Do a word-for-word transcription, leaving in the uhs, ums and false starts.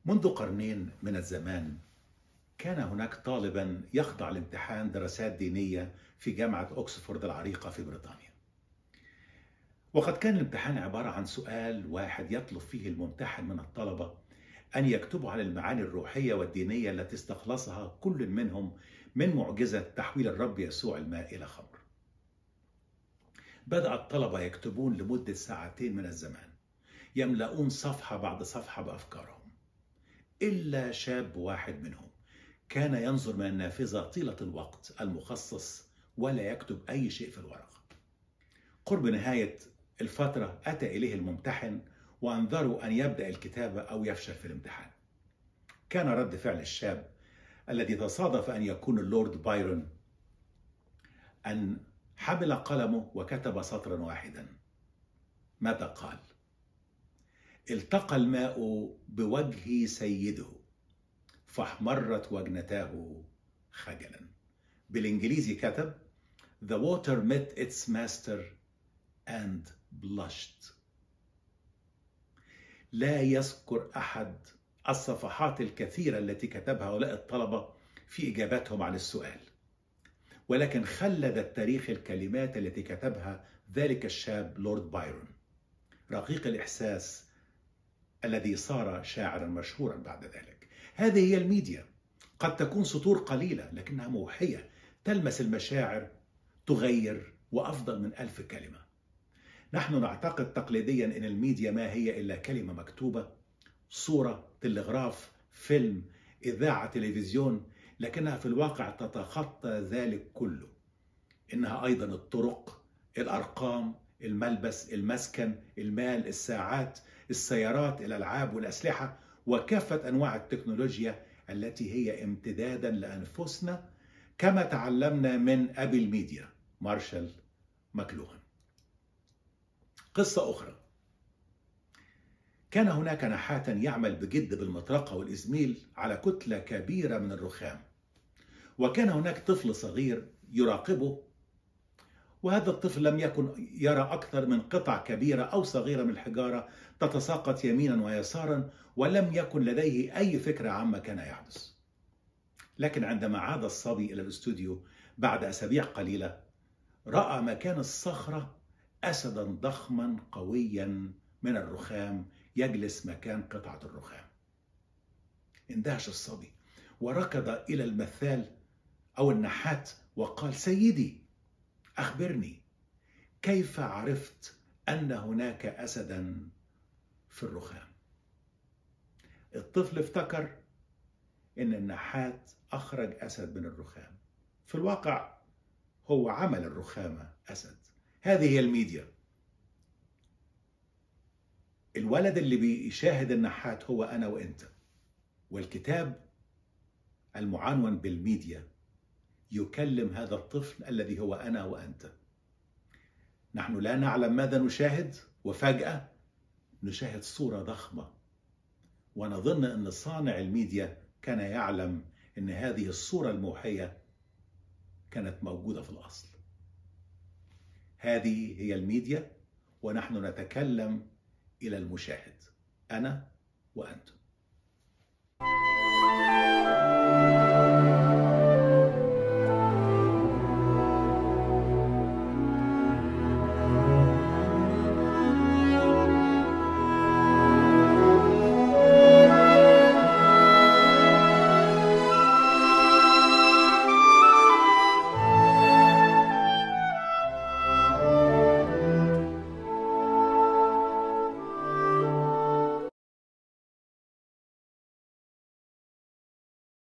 منذ قرنين من الزمان كان هناك طالبا يخضع لامتحان دراسات دينية في جامعة أوكسفورد العريقة في بريطانيا. وقد كان الامتحان عبارة عن سؤال واحد يطلب فيه الممتحن من الطلبة أن يكتبوا عن المعاني الروحية والدينية التي استخلصها كل منهم من معجزة تحويل الرب يسوع الماء إلى خمر. بدأ الطلبة يكتبون لمدة ساعتين من الزمان، يملؤون صفحة بعد صفحة بأفكارهم، إلا شاب واحد منهم كان ينظر من النافذة طيلة الوقت المخصص ولا يكتب أي شيء في الورقة. قرب نهاية الفترة أتى إليه الممتحن وأنذره أن يبدأ الكتابة أو يفشل في الامتحان. كان رد فعل الشاب الذي تصادف أن يكون اللورد بايرون أن حمل قلمه وكتب سطرا واحدا. ماذا قال؟ التقى الماء بوجه سيده فاحمرت وجنتاه خجلا. بالإنجليزي كتب The water met its master and blushed. لا يذكر أحد الصفحات الكثيرة التي كتبها هؤلاء الطلبة في إجاباتهم عن السؤال، ولكن خلد التاريخ الكلمات التي كتبها ذلك الشاب لورد بايرون، رقيق الإحساس الذي صار شاعرا مشهورا بعد ذلك. هذه هي الميديا، قد تكون سطور قليلة لكنها موحية، تلمس المشاعر، تغير، وأفضل من ألف كلمة. نحن نعتقد تقليديا أن الميديا ما هي إلا كلمة مكتوبة، صورة، تلغراف، فيلم، إذاعة، تلفزيون، لكنها في الواقع تتخطى ذلك كله. إنها أيضا الطرق، الأرقام، الملبس، المسكن، المال، الساعات، السيارات، الألعاب والأسلحة، وكافة أنواع التكنولوجيا التي هي امتدادا لأنفسنا، كما تعلمنا من أبي الميديا مارشال ماكلوهان. قصة أخرى: كان هناك نحاتا يعمل بجد بالمطرقة والإزميل على كتلة كبيرة من الرخام، وكان هناك طفل صغير يراقبه، وهذا الطفل لم يكن يرى أكثر من قطع كبيرة أو صغيرة من الحجارة تتساقط يمينا ويسارا، ولم يكن لديه أي فكرة عما كان يحدث. لكن عندما عاد الصبي إلى الاستوديو بعد أسابيع قليلة، رأى مكان الصخرة أسدا ضخما قويا من الرخام يجلس مكان قطعة الرخام. اندهش الصبي وركض إلى المثال أو النحات وقال: سيدي، أخبرني، كيف عرفت أن هناك أسدا في الرخام؟ الطفل افتكر أن النحات أخرج أسد من الرخام. في الواقع هو عمل الرخامة أسد. هذه هي الميديا. الولد اللي بيشاهد النحات هو أنا وإنت، والكتاب المعنون بالميديا يكلم هذا الطفل الذي هو أنا وأنت. نحن لا نعلم ماذا نشاهد، وفجأة نشاهد صورة ضخمة، ونظن أن صانع الميديا كان يعلم أن هذه الصورة الموحية كانت موجودة في الأصل. هذه هي الميديا، ونحن نتكلم إلى المشاهد، أنا وأنتم.